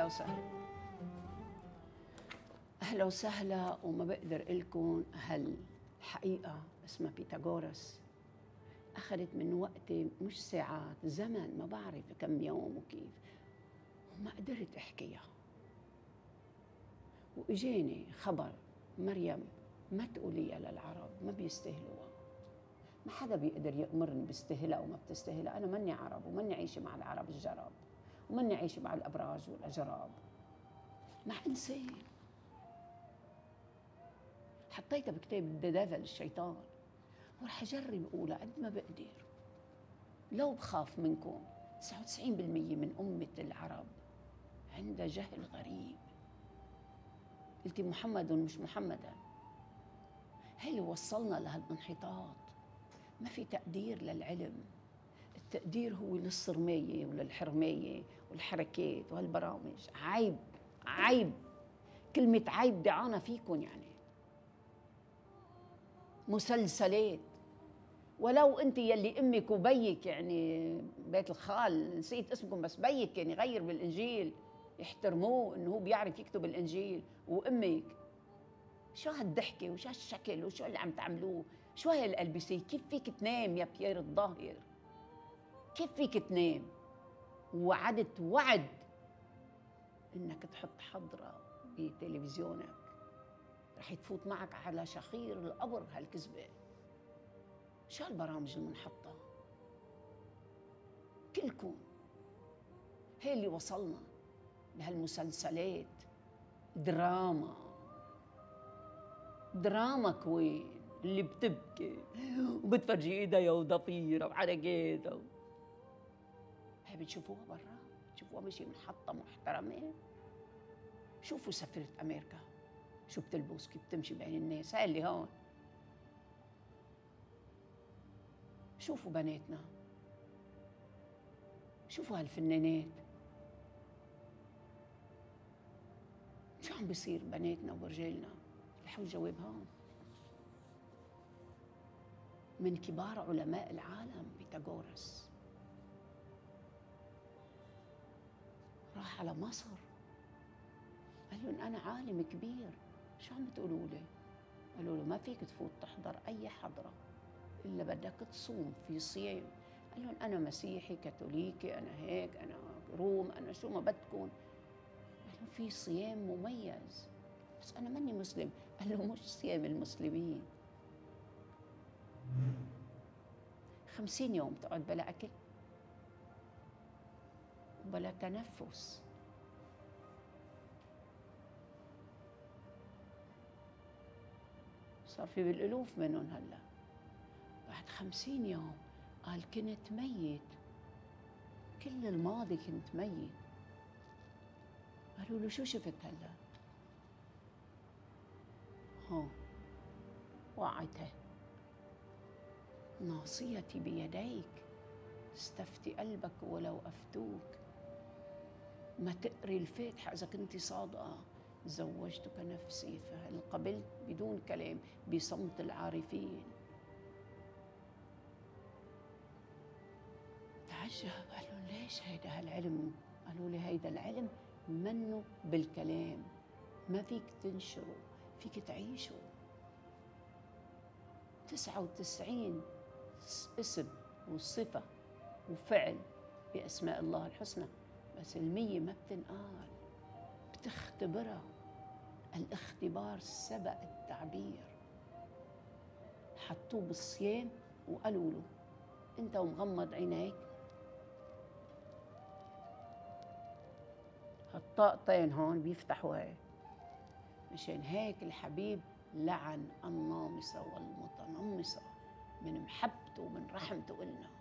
وسهلا. أهلا وسهلا. وما بقدر لكم هالحقيقة اسمها بيثاغورس أخذت من وقتي مش ساعات، زمن، ما بعرف كم يوم وكيف، وما قدرت أحكيها. وإجاني خبر مريم ما تقوليها للعرب، ما بيستاهلوها. ما حدا بيقدر يأمرني بستاهلها وما بتستاهلها. أنا مني عرب ومني عايشة مع العرب الجرب، ومني عايشة مع الأبراج والأجراب، مع إنسان. حطيتها بكتاب ديفل الشيطان، ورح أجرب أقولها قد ما بقدر. لو بخاف منكم، 99% من أمة العرب عندها جهل غريب. قلتي محمد مش محمدا، هي اللي وصلنا لهالانحطاط. ما في تقدير للعلم. التقدير هو للصرمية وللحرمية والحركات وهالبرامج. عيب، عيب، كلمة عيب دعانة فيكم. يعني مسلسلات، ولو انت يلي امك وبيك، يعني بيت الخال نسيت اسمكم، بس بيك يعني غير بالانجيل يحترموه انه هو بيعرف يكتب الانجيل. وامك شو هالضحكه وشو هالشكل وشو اللي عم تعملوه؟ شو هاي الالبسه؟ كيف فيك تنام يا بيير الظاهر؟ كيف فيك تنام؟ وعدت وعد انك تحط حضره بتلفزيونك رح تفوت معك على شخير القبر هالكذبه. شو هالبرامج المنحطه؟ كلكم هي اللي وصلنا بهالمسلسلات. دراما، دراما كوين اللي بتبكي وبتفرجي ايديها وضفيرها وحركاتها. هي بتشوفوها برا، بتشوفوها ماشي محطة محترمة. شوفوا سفيرة أمريكا شو بتلبس، كيف بتمشي بين الناس. هاي اللي هون. شوفوا بناتنا، شوفوا هالفنانات شو عم بيصير بناتنا ورجالنا. رح الجواب هون. من كبار علماء العالم بيثاغورس راح على مصر، قال لهم أنا عالم كبير، شو عم بتقولوا لي؟ قالوا له ما فيك تفوت تحضر أي حضرة إلا بدك تصوم في صيام. قال لهم أنا مسيحي كاثوليكي، أنا هيك، أنا روم، أنا شو ما بدكم. قال لهم في صيام مميز، بس أنا ماني مسلم. قال له مش صيام المسلمين. 50 يوم تقعد بلا أكل وبلا تنفس. صار في بالألوف منهم هلا. بعد 50 يوم قال كنت ميت، كل الماضي كنت ميت. قالوا له شو شفت هلا؟ هون وعته. ناصيتي بيديك، استفتي قلبك ولو أفتوك. ما تقري الفاتحة إذا كنت صادقة. زوجتك نفسي، فهل قبلت؟ بدون كلام، بصمت العارفين. تعجب، قالوا ليش هيدا هالعلم؟ قالوا لي هيدا العلم منه بالكلام، ما فيك تنشره، فيك تعيشه. 99 اسم وصفة وفعل بأسماء الله الحسنى، بس 100 ما بتنقال، بتختبرها. الاختبار سبق التعبير. حطوه بالصيام وقالوا له انت ومغمض عينيك هالطاقتين هون بيفتحوا هيك. مشان هيك الحبيب لعن النامصة والمتنمصة من محبته ومن رحمته إلنا.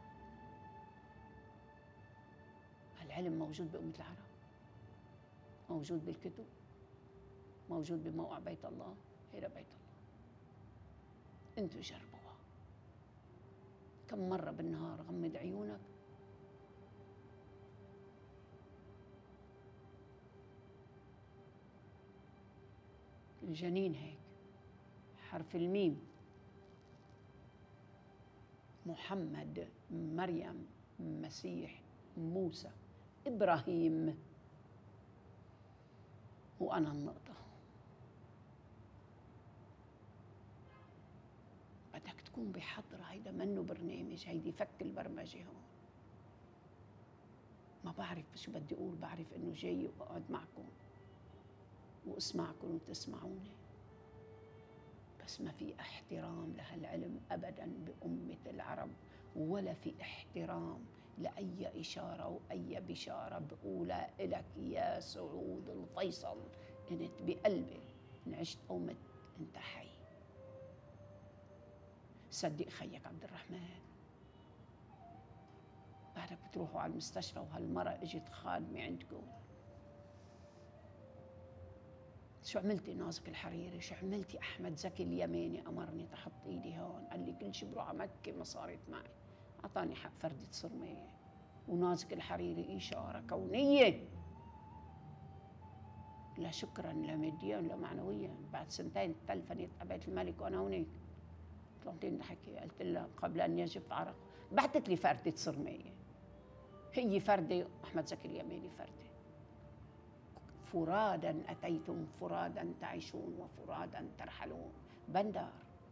هالعلم موجود بأمة العرب، موجود بالكتب، موجود بموقع بيت الله. هيدا بيت الله. انتوا جربوها. كم مرة بالنهار غمض عيونك الجنين هيك، حرف الميم، محمد، مريم، مسيح، موسى، إبراهيم. وأنا النقطة. بدك تكون بحضرة، هيدا منه برنامج، هيدي فك البرمجة هون. ما بعرف شو بدي أقول، بعرف إنه جاي وأقعد معكم وأسمعكم وتسمعوني، بس ما في احترام لهالعلم أبداً بأمة العرب، ولا في احترام لأي إشارة وأي بشارة بقولها إلك يا سعود الفيصل. أنت بقلبي إن عشت أو مت أنت حي. صدق خيك عبد الرحمن، بعدك بتروحوا على المستشفى وهالمرة اجت خادمة عندكم، شو عملتي نازك الحريري؟ شو عملتي؟ أحمد زكي اليماني أمرني تحط إيدي هون، قال لي كل شي بروح على مكة ما صارت معي، أعطاني حق فردة صرمية. ونازك الحريري إشارة كونية، لا شكرا لا ماديا لا معنويا. بعد سنتين تلفنت أبيت الملك وأنا هونيك، طلعتين حكي، قلت لها قبل أن يجف عرق، بعتت لي فردة صرمية، هي فردة، أحمد زكي اليماني فردة. فرادا أتيتم فرادا تعيشون وفرادا ترحلون. بندر،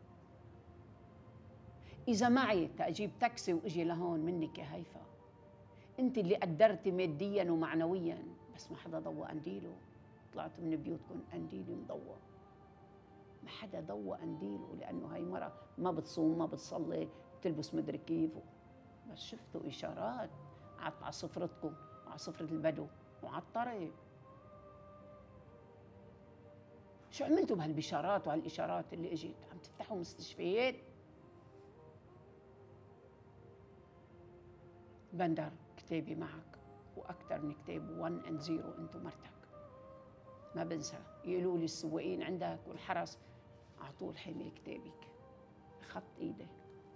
إذا معي تأجيب تاكسي وإجي لهون منك يا هيفا، أنت اللي قدرتي ماديا ومعنويا، بس ما حدا ضوى قنديله. طلعتوا من بيوتكم قنديلي مضوى، ما حدا ضوى قنديله، لأنه هاي مرة ما بتصوم ما بتصلي بتلبس مدري كيف. بس شفتوا إشارات على صفرتكم وعلى صفرة البدو وعلى الطريق. شو عملتوا بهالبشارات وهالإشارات اللي اجت؟ عم تفتحوا مستشفيات؟ بندر كتابي معك، وأكثر من كتاب 1 and 0. أنتوا مرتك ما بنسى، يقولوا لي السواقين عندك والحرس على طول حامل كتابك بخط إيدي.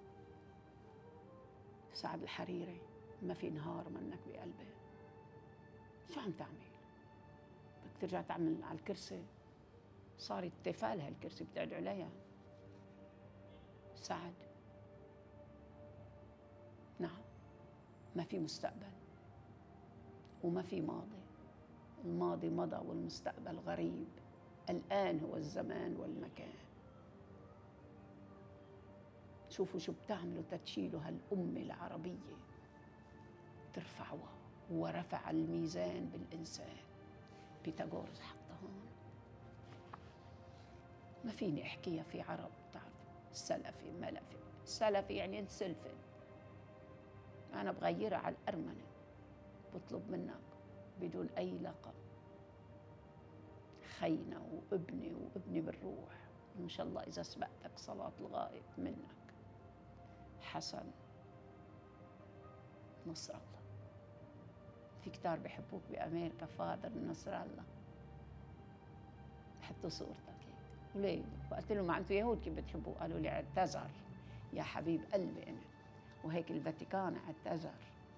سعد الحريري، ما في نهار منك بقلبي. شو عم تعمل؟ بدك ترجع تعمل على الكرسي؟ صارت تفال هالكرسي بتقعد عليها. سعد، نعم، ما في مستقبل وما في ماضي. الماضي مضى والمستقبل غريب. الآن هو الزمان والمكان. شوفوا شو بتعملوا تتشيلوا هالأمة العربية، ترفعوها. ورفع الميزان بالإنسان. بيتاغورس حطها هون. ما فيني أحكيها في عرب، تعرف سلفي ملفي. سلفي يعني أنت سلفي، أنا بغيرها على الأرمنة. بطلب منك بدون أي لقب، خينا وابني بالروح، إن شاء الله إذا سبقتك صلاة الغائب منك، حسن نصر الله. في كتار بحبوك بأمريكا، فادر نصر الله، حطوا صورتك هيك. وليه؟ وقلت لهم ما أنتوا يهود كيف بتحبوه؟ قالوا لي اعتذر يا حبيب قلبي أنا. وهيك الفاتيكان اعتذر.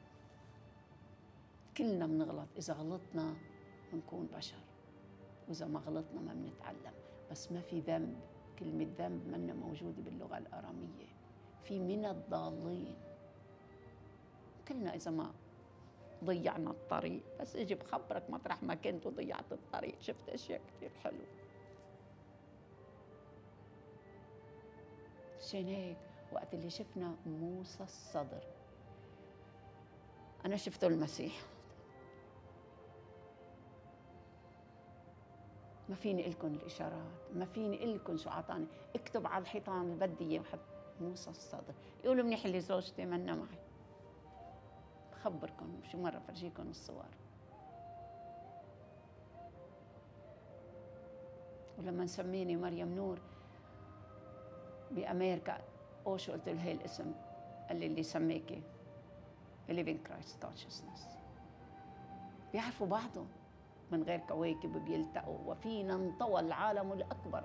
كلنا بنغلط، إذا غلطنا بنكون بشر، وإذا ما غلطنا ما بنتعلم. بس ما في ذنب، كلمة ذنب منا موجودة باللغة الآرامية. في من الضالين، كلنا إذا ما ضيعنا الطريق. بس اجي بخبرك مطرح ما كنت وضيعت الطريق، شفت اشياء كثير حلوه. عشان هيك وقت اللي شفنا موسى الصدر، انا شفته المسيح. ما فيني لكم الاشارات، ما فيني لكم شو اعطاني. اكتب على الحيطان البديه وحط موسى الصدر. يقولوا منيح اللي زوجتي منا معي. بخبركم شو مره فرجيكم الصور. ولما سميني مريم نور بأمريكا، شو قلت له هي الاسم؟ قال لي اللي سميكي Living Christ Consciousness. بيعرفوا بعضهم من غير كواكب بيلتقوا، وفينا انطوى العالم الأكبر.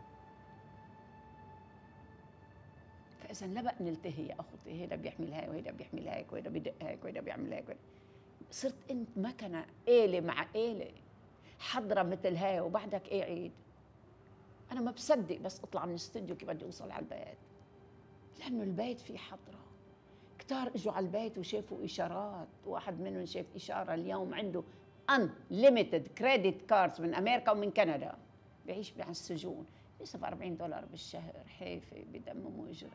فإذا لا بقى نلتهي يا أخوتي، هيدا بيحمل هاي وهيدا بيحمل هيك وهيدا بدق هيك وهيدا بيعمل هيك. صرت أنت مكنة، آلة مع آلة، حضرة مثل هاي وبعدك إيه عيد. أنا ما بصدق بس أطلع من الاستوديو كيف بدي أوصل على البيت، لأنه البيت فيه حضرة. كتار إجوا على البيت وشافوا إشارات. واحد منهم شاف إشارة اليوم عنده unlimited credit cards من أمريكا ومن كندا، بيعيش مع السجون، بيصرف $40 بالشهر، حيفي بدمه مجرم،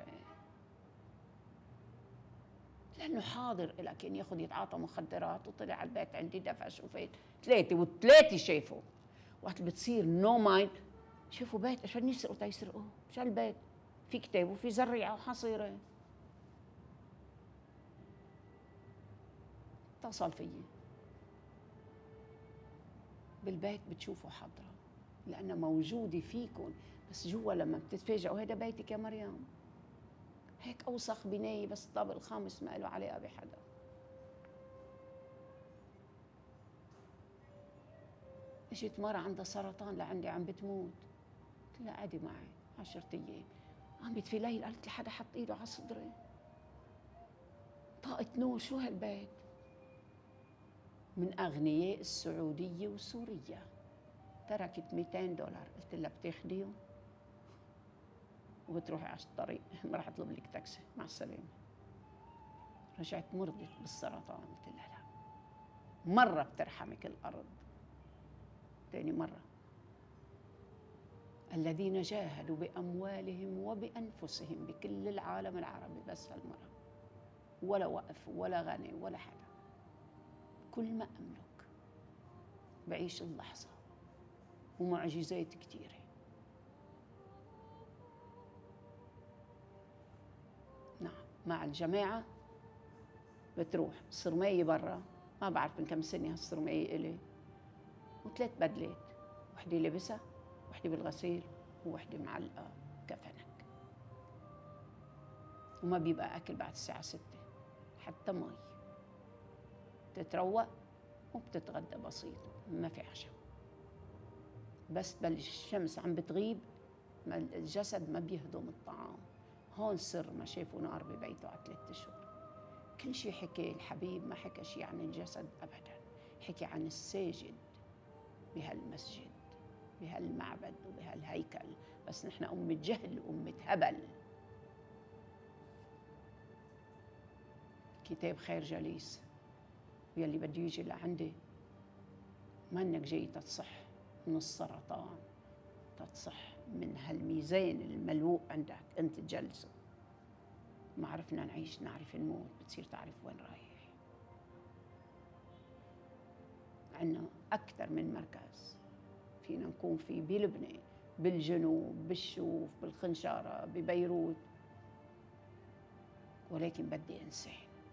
لأنه حاضر لك إن ياخذ يتعاطى مخدرات، وطلع على البيت عندي دفع، شوفت 3 والثلاثة شافوا، وقت بتصير نو مايند شافوا بيت عشان يسرقوا تيسرقوا، مشان البيت في كتاب وفي زريعة وحصيرة. اتصل فيي بالبيت بتشوفوا حضرة، لأنها موجودة فيكم، بس جوا لما بتتفاجئوا هذا بيتك يا مريم، هيك أوسخ بناية بس الطابق الخامس ما له علاقة بحدا. اجت مرة عندها سرطان لعندي عم بتموت، قلت لها قعدي معي 10 أيام، قامت في ليل قالت لي حدا حط ايده على صدري، طاقة نور، شو هالبيت؟ من أغنياء السعودية وسوريا، تركت $200، قلت لها بتاخديهم وبتروحي على الطريق، ما راح اطلب لك تاكسي، مع السلامة. رجعت مرضت بالسرطان، قلت لها لا، مرة بترحمك الأرض، تاني مرة الذين جاهدوا بأموالهم وبأنفسهم بكل العالم العربي، بس هالمرة ولا وقف ولا غني ولا حدا، كل ما أملك بعيش اللحظة، ومعجزات كتيرة. نعم، مع الجماعة بتروح صرمية برا، ما بعرف من كم سنة هالصرمية إلي، و3 بدلات، وحدة لبسها، وحدة بالغسيل، ووحدة معلقة كفنك، وما بيبقى أكل بعد الساعة 6، حتى مي، تتروق وبتتغدى بسيط، ما في عشاء، بس تبلش الشمس عم بتغيب، الجسد ما بيهضم الطعام. هون سر ما شافوا نار ببيته على 3 أشهر. كل شيء حكي الحبيب، ما حكى شيء عن الجسد أبدا، حكي عن الساجد بهالمسجد بهالمعبد وبهالهيكل، بس نحن أمة جهل وأمة هبل. كتاب خير جليس، ويلي بده يجي لعندي ما انك جاي تتصح من السرطان، تتصح من هالميزان الملوء عندك انت جلسه. ما عرفنا نعيش نعرف نموت، بتصير تعرف وين رايح. عندنا اكثر من مركز فينا نكون فيه، بلبنان، بالجنوب، بالشوف، بالخنشاره، ببيروت، ولكن بدي انسان،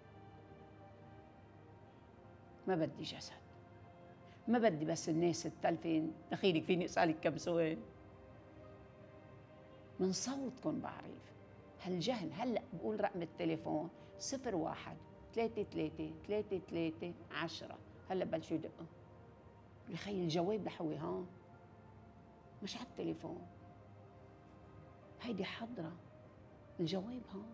ما بدي جسد، ما بدي بس الناس التلفين. دخيلك فيني اسالك كم سؤال؟ من صوتكم بعرف هالجهل. هلا بقول رقم التليفون 01-33-33-10، هلا بلشوا يدقوا لي خي الجواب لحوي هون، مش على التليفون، هيدي حضرة الجواب هون.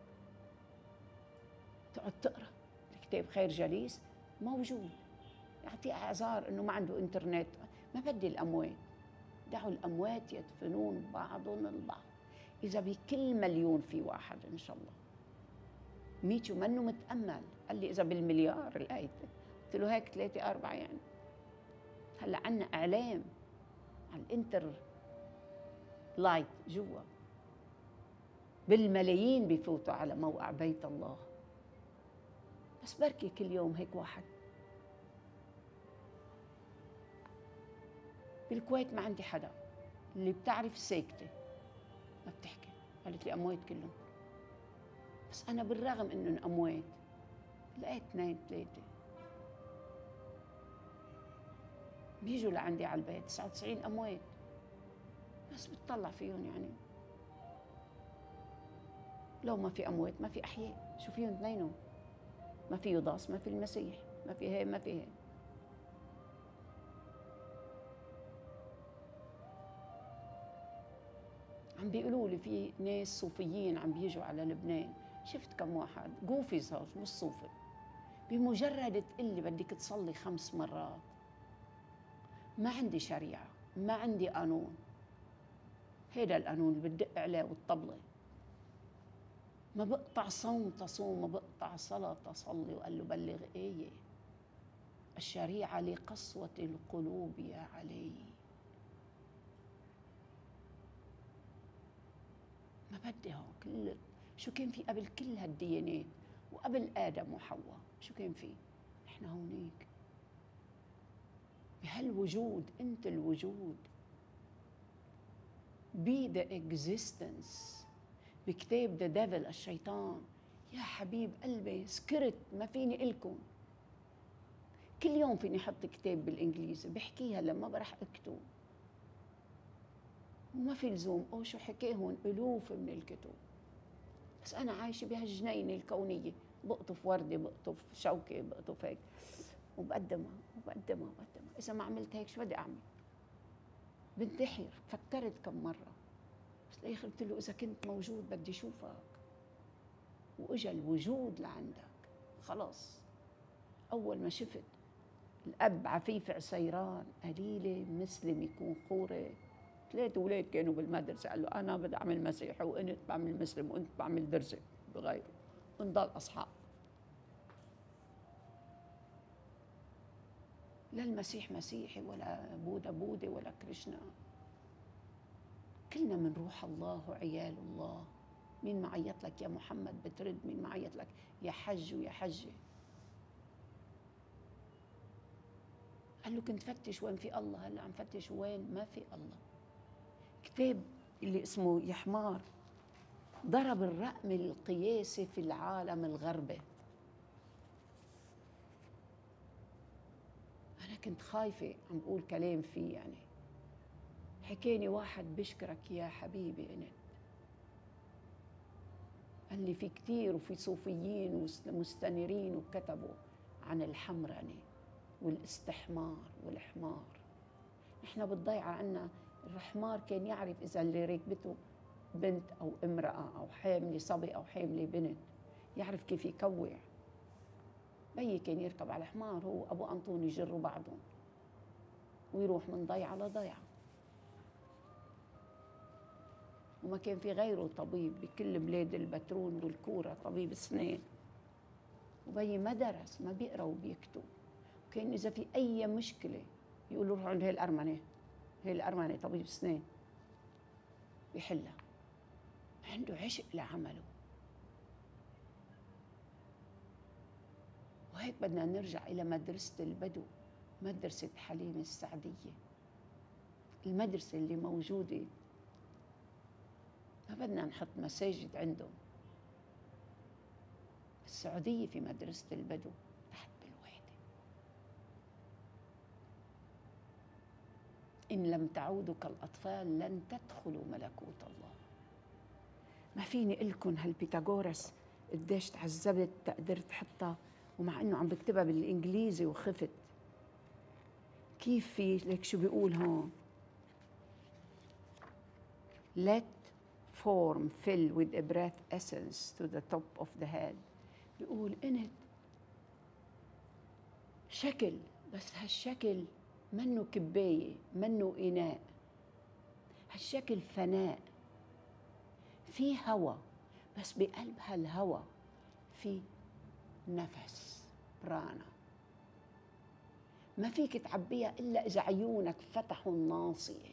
تقعد تقرا الكتاب خير جليس موجود، يعطي اعذار انه ما عنده انترنت، ما بدي الاموات، دعوا الاموات يدفنون بعضهم البعض. اذا بكل مليون في واحد ان شاء الله. ميتشو منه متامل، قال لي اذا بالمليار الايه، قلت له هيك 3-4 يعني. هلا عنا اعلام على الانتر لايت جوا، بالملايين بفوتوا على موقع بيت الله، بس بركي كل يوم هيك واحد. بالكويت ما عندي حدا، اللي بتعرف ساكتة ما بتحكي، قالت لي أموات كلهم، بس أنا بالرغم إنهم أموات لقيت 2-3 بيجوا لعندي على البيت، 99 أموات، بس بتطلع فيهم يعني لو ما في أموات ما في أحياء، شو فيهم اثنينهم؟ ما في يوضاس، ما في المسيح، ما في هي ما في هي. عم بيقولوا لي في ناس صوفيين عم بيجوا على لبنان، شفت كم واحد قوفي صار مش صوفي، بمجرد تقلي بدك تصلي 5 مرات، ما عندي شريعة، ما عندي قانون، هيدا القانون اللي بتدق عليه والطبلة، ما بقطع صوم تصوم، ما بقطع صلاة تصلي، وقال له بلغ آية الشريعة لقسوة القلوب يا علي. ما بدي هون كل شو كان في قبل كل هالديانات وقبل آدم وحواء، شو كان في؟ احنا هونيك بهالوجود، انت الوجود، be the existence. بكتاب the devil الشيطان، يا حبيب قلبي سكرت ما فيني إلكم. كل يوم فيني أحط كتاب بالإنجليزي بحكيها لما برح أكتب، وما في لزوم شو حكيهن ألوف من الكتب، بس أنا عايشة بهالجنينة الكونية، بقطف وردة، بقطف شوكة، بقطف هيك وبقدمها وبقدمها وبقدمها. إذا ما عملت هيك شو بدي أعمل؟ بنتحر. فكرت كم مرة، بس الآخر قلت له إذا كنت موجود بدي شوفك، وإجا الوجود لعندك. خلاص أول ما شفت الأب عفيف عسيران، قليلة مسلم يكون خورة، 3 أولاد كانوا بالمدرسة، قال له أنا بدي أعمل مسيحي وأنت بعمل مسلم وأنت بعمل درزي بغيره، ونضل أصحاب. لا المسيح مسيحي ولا بوذا بوذي ولا كريشنا، كلنا من روح الله وعيال الله. مين معيط لك يا محمد بترد، مين معيط لك يا حج ويا حجة. قال له كنت فتش وين في الله، هلا عم فتش وين ما في الله. كتاب اللي اسمه يا حمار ضرب الرقم القياسي في العالم الغربي. أنا كنت خايفة عم بقول كلام فيه، يعني حكيني واحد بشكرك يا حبيبي أنت، قال لي في كتير وفي صوفيين ومستنيرين وكتبوا عن الحمرنة والاستحمار والحمار. نحن بالضيعة عنا الحمار كان يعرف إذا اللي ركبته بنت أو امرأة أو حاملة صبي أو حاملة بنت، يعرف كيف يكوع. بيي كان يركب على الحمار هو أبو أنطوني يجروا بعضهم ويروح من ضيعة لضيعة، وما كان في غيره طبيب بكل بلاد البترول والكورة، طبيب اسنان. وبيي ما درس، ما بيقرأ وبيكتب، وكان إذا في أي مشكلة يقولوا روحوا عند هي الأرمنة، هي الأرمنة طبيب اسنان بيحلها. عنده عشق لعمله. وهيك بدنا نرجع إلى مدرسة البدو، مدرسة حليم السعدية، المدرسة اللي موجودة. ما بدنا نحط مساجد عندهم. السعودية في مدرسة البدو تحت بالوحدة. إن لم تعودوا كالأطفال لن تدخلوا ملكوت الله. ما فيني إلكن هالبيتاغورس قديش تعذبت قدرت حطها، ومع إنه عم بكتبها بالإنجليزي وخفت. كيف في ليك شو بيقول هون؟ let form fill with a breath essence to the top of the head. بيقول انت شكل، بس هالشكل منه كباية، منه إناء، هالشكل فناء. في هوا، بس بقلب هالهوا في نفس برانا، ما فيك تعبيها إلا إذا عيونك فتحوا الناصية،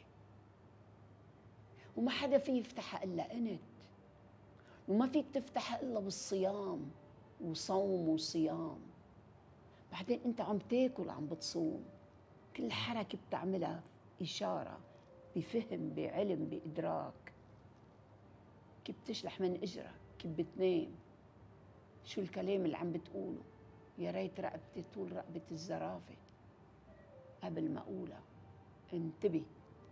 وما حدا فيه يفتحها إلا أنت، وما فيك تفتحها إلا بالصيام وصوم وصيام. بعدين أنت عم تاكل عم بتصوم، كل حركة بتعملها إشارة بفهم بعلم بإدراك. كيف بتشلح من إجرك، كيف بتنام، شو الكلام اللي عم بتقوله. يا ريت رقبتي طول رقبة الزرافة قبل ما أقولها. انتبه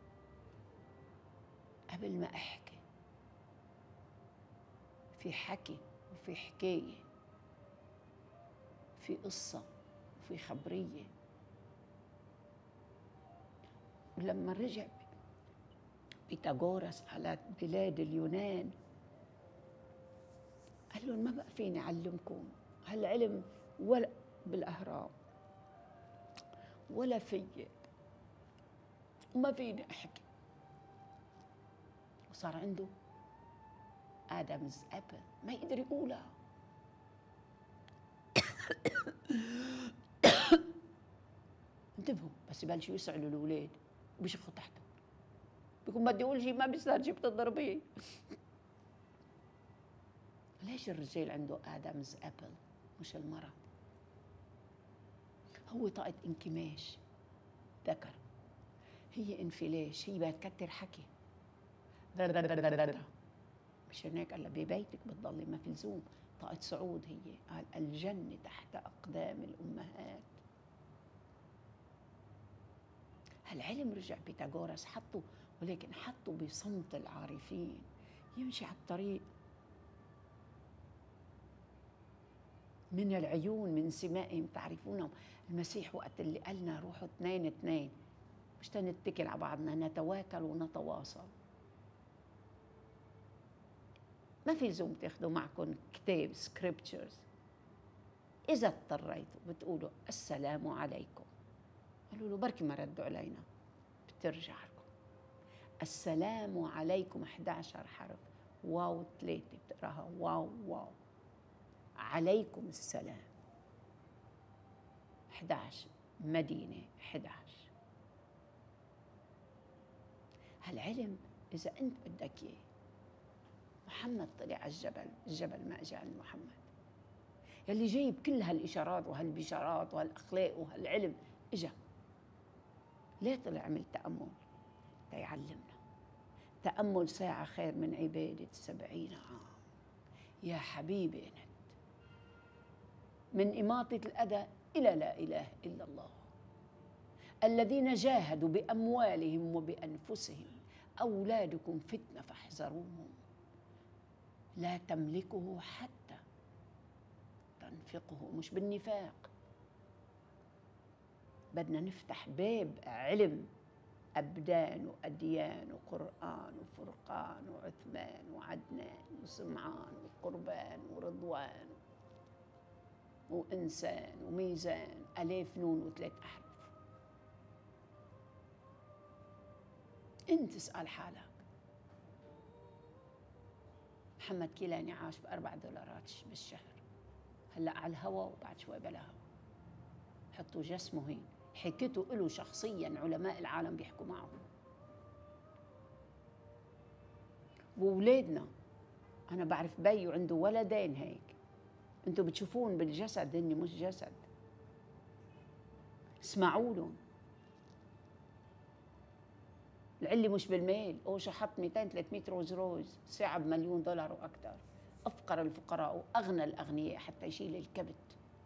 قبل ما أحكي، في حكي وفي حكاية، في قصة وفي خبرية. ولما رجع بيتاغورس على بلاد اليونان قال لهم ما بقى فيني أعلمكم هالعلم ولا بالأهرام ولا فيي، وما فيني أحكي. وصار عنده آدمز أبل ما يقدر يقولها. انتبهوا، بس يبلشوا يسعلوا الأولاد وبيشخوا تحته، بيكون بدي أقول شيء ما بيستاهل شيء بتضربيه. ليش الرجال عنده آدمز أبل مش المرأة؟ هو طاقة انكماش ذكر، هي انفلاش، هي بدها تكتر حكي. مشان هيك قال ببيتك بتضلي ما في لزوم. طاقة صعود هي، قال الجنة تحت أقدام الأمهات. هالعلم رجع بيتاغورس حطوا، ولكن حطوا بصمت العارفين، يمشي على الطريق من العيون من سمائهم تعرفونهم. المسيح وقت اللي قالنا روحوا 2 2 مش تنتكل على بعضنا، نتواكل ونتواصل. ما في لزوم تاخذوا معكم كتاب سكريبتشرز، إذا اضطريتوا بتقولوا السلام عليكم. قالوا له بركي ما ردوا علينا، بترجع لكم السلام عليكم 11 حرف، واو 3 بتقراها واو واو، عليكم السلام 11 مدينة 11. هالعلم إذا أنت بدك إياه. محمد طلع على الجبل، الجبل ما اجى عند محمد، يلي جايب كل هالإشارات وهالبشارات وهالأخلاق وهالعلم اجى. ليه طلع عمل تأمل؟ ليعلمنا. تأمل ساعة خير من عبادة 70 عام. يا حبيبي أنت، من إماطة الأذى إلى لا إله إلا الله. الذين جاهدوا بأموالهم وبأنفسهم، أولادكم فتنة فاحذروهم، لا تملكه حتى تنفقه. مش بالنفاق، بدنا نفتح باب علم، أبدان وأديان وقرآن وفرقان وعثمان وعدنان وسمعان وقربان ورضوان وإنسان وميزان، ألف نون و3 أحرف. أنت اسأل حالك. محمد كيلاني عاش ب$4 بالشهر، هلأ على الهوا وبعد شوي بلا هوا. حطوا جسمه هين، حكيته له شخصيا، علماء العالم بيحكوا معه. وولادنا، أنا بعرف بي وعنده ولدين هيك، أنتوا بتشوفون بالجسد هن مش جسد، اسمعوا لهم. العلي مش بالمال. أوشا حط 200 300 روز روز ساعة ب$1,000,000 وأكثر. أفقر الفقراء وأغنى الأغنياء حتى يشيل الكبت.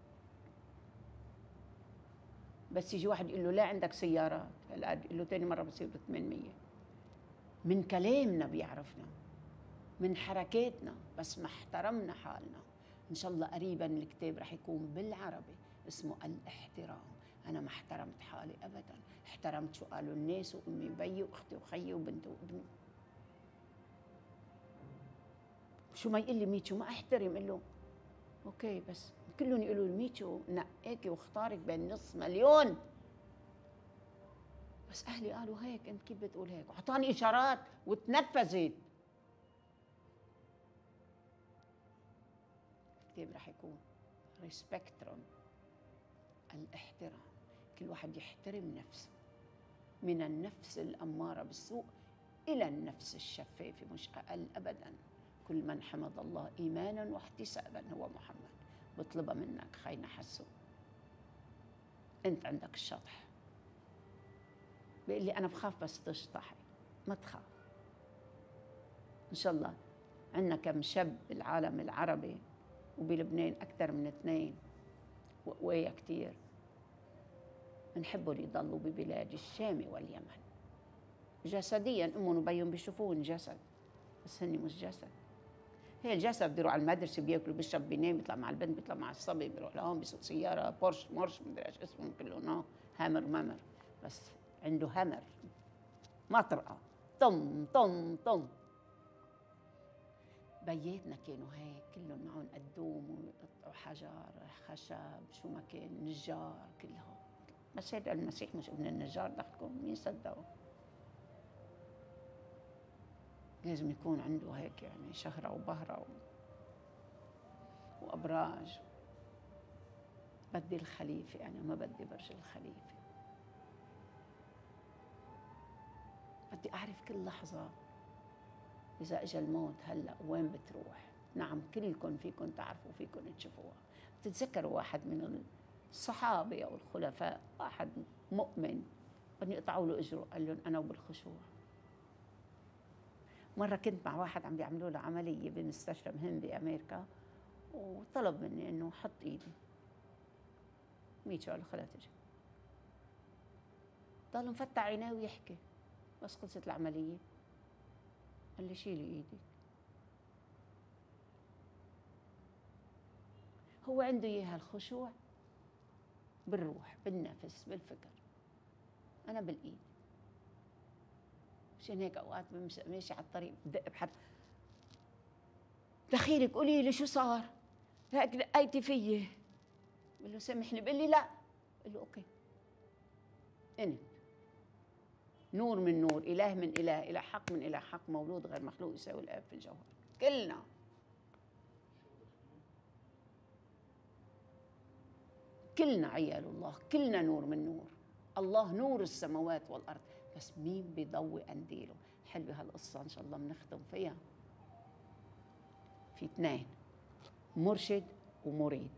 بس يجي واحد يقول له لا عندك سيارات، هلا يقول له تاني مرة بصير ب800. من كلامنا بيعرفنا، من حركاتنا، بس ما احترمنا حالنا. إن شاء الله قريبا الكتاب رح يكون بالعربي اسمه الاحترام. أنا ما احترمت حالي أبدا، احترمت شو قالوا الناس وأمي وبي وأختي وخيي وبنتي وابني. شو ما يقول لي ميتشو ما احترم، قل له اوكي، بس كلهم يقولوا لي ميتشو نقاكي واختارك بين 500,000. بس اهلي قالوا هيك، انت كيف بتقول هيك؟ واعطاني اشارات وتنفذت. الكتاب رح يكون ريسبكتروم، الاحترام. كل واحد يحترم نفسه، من النفس الأمارة بالسوء إلى النفس الشفافة، مش أقل أبدا. كل من حمد الله إيمانا واحتسابا هو محمد. بطلبها منك خينا حسو، أنت عندك الشطح. بيقول لي أنا بخاف بس تشطحي. ما تخاف، إن شاء الله. عندنا كم شاب بالعالم العربي وبلبنان أكثر من 2 وقوية كتير، بنحبوا يضلوا ببلاد الشام واليمن. جسديا أمهم وبيهم بيشوفون جسد، بس هن مش جسد. هي الجسد بيروح على المدرسة، بياكلوا بيشرب بينام، بيطلع مع البنت، بيطلع مع الصبي، بيروح لهون بيسوق سيارة بورش مورش مدري ايش اسمهم كلهم، هامر مامر، بس عنده همر مطرقة طم طم طم. بياتنا كانوا هيك كلهم معهم قدوم ويقطعوا حجر خشب شو ما كان، نجار كلهم. بس هذا المسيح مش ابن النجار، دخلكم مين صدقوا؟ لازم يكون عنده هيك يعني شهرة وبهرة وأبراج. بدي الخليفة، أنا ما بدي برج الخليفة. بدي أعرف كل لحظة إذا إجا الموت هلأ وين بتروح. نعم كلكم فيكم تعرفوا، فيكم تشوفوها. بتتذكروا واحد من الصحابة أو الخلفاء، واحد مؤمن بدهم يقطعوا له إجره، قال لهم أنا وبالخشوع. مرة كنت مع واحد عم بيعملوا له عملية بمستشفى مهم بأمريكا، وطلب مني إنه حط إيدي 100 شغلة خلها تجي. ضل مفتح عينيه ويحكي. بس خلصت العملية قال لي شيلي إيدك. هو عنده إياها الخشوع بالروح بالنفس بالفكر، أنا بالإيد. مشان هيك أوقات ماشي على الطريق بدق بحد، دخيلك قولي لي شو صار؟ هيك دقيتي فيي. بقول له سامحني، بقول لي لا. بقول له أوكي. أنت نور من نور، إله من إله، إله حق من إله حق، مولود غير مخلوق يساوي الآب في الجوهر. كلنا عيال الله، كلنا نور من نور. الله نور السماوات والأرض، بس مين بيضوي قنديله؟ حلوة هالقصة إن شاء الله بنختم فيها. في اثنين، مرشد ومريد.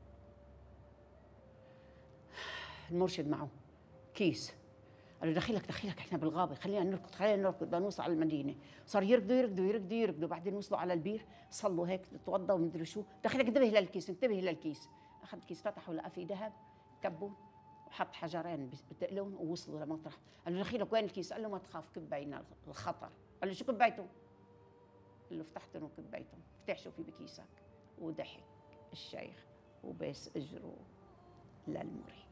المرشد معه كيس، قال له دخيلك احنا بالغابه، خلينا نركض بدنا نوصل على المدينه. صار يركضوا بعدين وصلوا على البير، صلوا هيك توضوا ومدري شو. دخيلك انتبه للكيس. اخذ الكيس فتحه لقى فيه ذهب كبون، وحط حجرين بتقلون ووصلوا لمطرح. قال له دخيلك وين الكيس؟ قال له ما تخاف كبينا الخطر. قال له شو كبيته؟ قال له فتحتهم وكبيتهم. افتح شو في بكيسك. وضحك الشيخ وبس اجره للمريد.